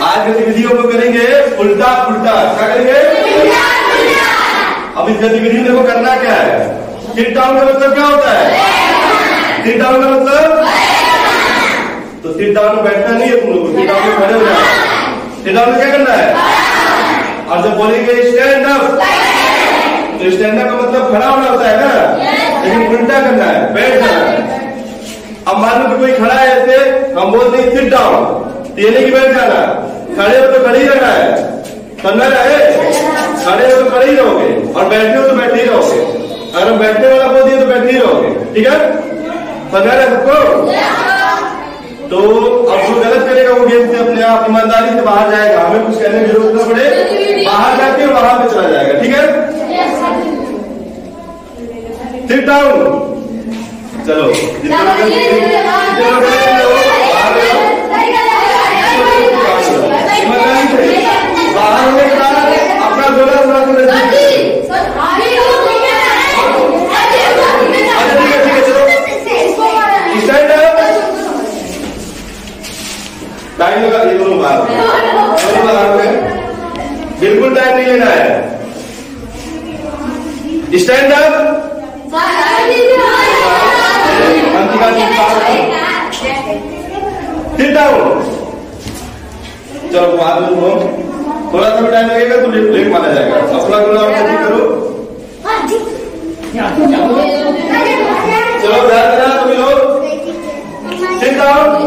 आज गतिविधियों को करेंगे उल्टा पुल्टा। क्या करेंगे? अब इस गतिविधि में देखो करना क्या है। सिट डाउन का मतलब क्या होता है? सिट डाउन का मतलब तो सिट डाउन में बैठना नहीं है तुम लोग, सिट डाउन में खड़े हो जाओ। सिट डाउन में क्या करना है? और जब बोलेंगे स्टैंड अप तो स्टैंड अप का मतलब खड़ा होना होता है ना, लेकिन उल्टा करना है, बैठ जाना है। अब मान लो कि कोई खड़ा है ऐसे, हम बोलते हैं सिट डाउन, तो ये नहीं कि बैठ जाना। खड़े हो तो खड़े ही रहना है, करना है। खड़े हो तो खड़े ही रहोगे और बैठे हो तो बैठे ही रहोगे। अगर हम बैठने वाला बोल दिए तो बैठे ही रहोगे। ठीक है, समझा रहे सबको? तो अब जो गलत करेगा वो गेम से अपने आप ईमानदारी से बाहर जाएगा, हमें कुछ कहने की जरूरत न पड़े, बाहर जाके वहां पे चला जाएगा। ठीक है, सिट डाउन। चलो बाहर होने के बाद अपना गोला टाइम लगा, ये दोनों बाहर बिल्कुल टाइम नहीं लेना है। Stand up, sit down. चलो बात थोड़ा सा भी टाइम लगेगा तो लेट माना जाएगा। अपना गोला और करो। चलो ध्यान देना सभी लोग। Sit down.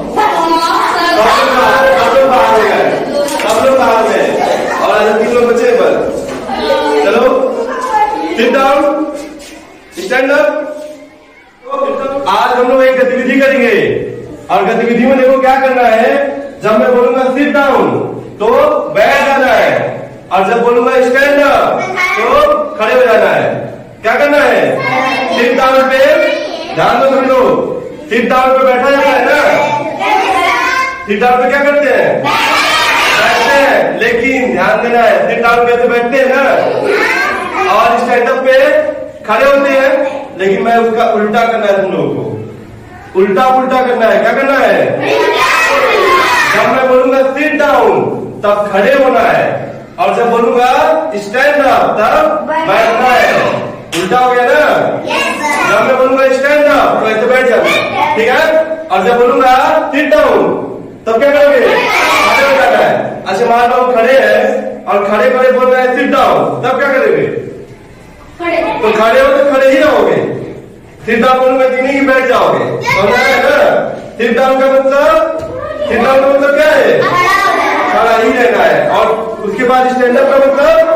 सब लोग बाहर में और आज 3 लोग बचे पर। चलो सिट डाउन, स्टैंड अप। आज हम लोग एक गतिविधि करेंगे और गतिविधि में देखो क्या करना है। जब मैं बोलूंगा सिट डाउन तो बैठ जाना है, और जब बोलूंगा स्टैंड अप तो खड़े हो जाना है। क्या करना है? सिट डाउन पे ध्यान दो सभी लोग। सिट डाउन पे बैठा जाता है ना, सिट डाउन पे क्या करते हैं? बैठते हैं। लेकिन ध्यान देना है, सिट डाउन पे तो बैठते हैं ना, और स्टैंड अप पे खड़े होते हैं। लेकिन मैं उसका उल्टा करना है तुम लोगों को, उल्टा पुल्टा करना है। क्या करना है? जब मैं बोलूंगा सिट डाउन तब खड़े होना है, और जब बोलूंगा स्टैंड अप तब बैठना है। उल्टा हो गया ना? जब मैं बोलूंगा स्टैंड अप तो ऐसे बैठ जाना। ठीक है, और जब बोलूंगा सिट डाउन तब क्या करोगे? खड़े हो जाना है। अच्छा मान लो खड़े हैं और खड़े खड़े बोल रहे हैं सिट डाउन, तब क्या करोगे? तो खड़े हो तो खड़े ही रहोगे। सिट डाउन बोलूंगा कि नहीं बैठ जाओगे। समझ आया ना? सिट डाउन का मतलब, सिट डाउन का मतलब क्या है? खड़ा ही रहना है। और उसके बाद स्टैंड अप का मतलब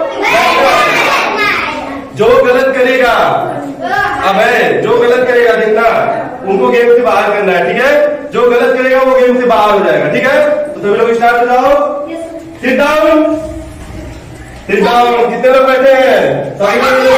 जो गलत करेगा, अब है जो गलत करेगा देखना, उनको गेम से बाहर करना है। ठीक है, जो गलत करेगा वो गेम से बाहर हो जाएगा। ठीक है, तो सभी लोग स्टार्ट हो जाओ। Sit down, sit down. कितने लोग बैठे हैं? सभी लोग एक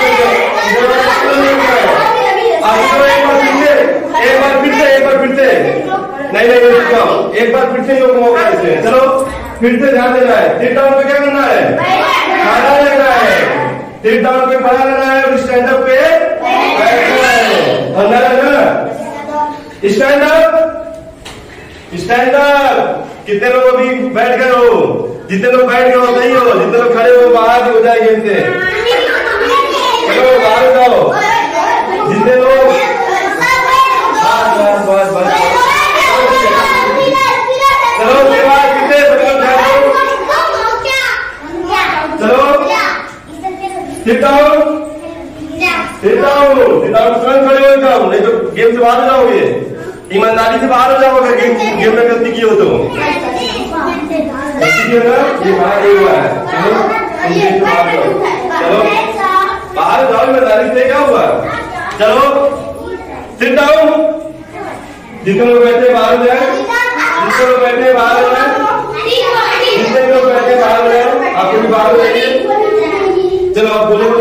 बार फिर से नहीं एक बार फिर से लोग मौका देते हैं। चलो फिर से ध्यान देना है। सिट डाउन पे क्या करना है? खड़ा रहना है। सिट डाउन पे खड़ा रहना है और स्टैंड अप पे बैठना है। समझा ना? Stand up, stand up. कितने लोग अभी बैठ गए हो? जितने लोग बैठ गए हो सही हो, जितने लोग खड़े हो बाहर हो जाए गेम से। चलो बाहर जाओ। जितने लोग चलो sit down, sit down, sit down. तुरंत खड़े हो जाओ, नहीं तो गेम से बाहर हो जाओगे। ईमानदारी से बाहर हो जाओगे। गेम में गलती की हो तो गलती की हो ना, ये बाहर नहीं हुआ है। चलो बाहर जाओ, ईमानदारी से क्या हुआ। चलो सिट डाउन। जितने लोग बैठे बाहर हो जाए, जितने लोग बैठे बाहर हो जाए, जितने लोग बैठे बाहर हो जाए, आपको भी बाहर हो जाएंगे। चलो आप बोलो